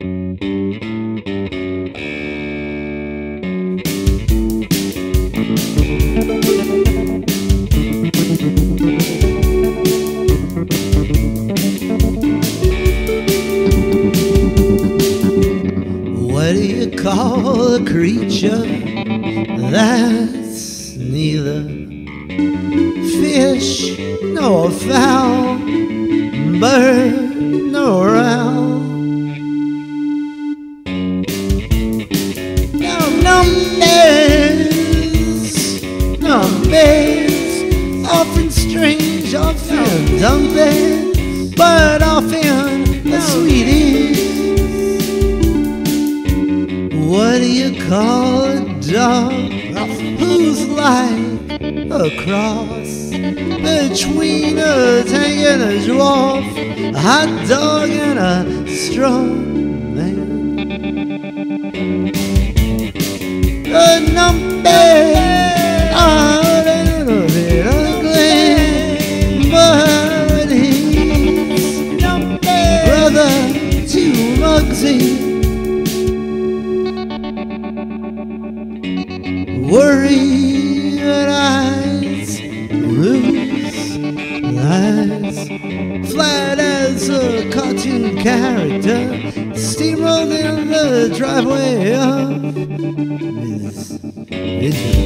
What do you call a creature that's neither fish nor fowl, bird nor owl? Numbers, often strange, often dumping, but often the sweetest. What do you call a dog who's like a cross between a tank and a dwarf, a hot dog and a strong man? The numbers are a little bit ugly, but he's brother to Muggsy. Worry eyes, loose eyes, flat as a cartoon character, steamrolled in the driveway of his vision.